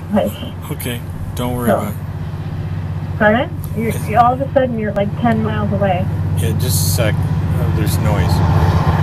Like, Okay, don't worry so, about pardon? it. All of a sudden you're like 10 miles away. Yeah, just a sec. There's noise.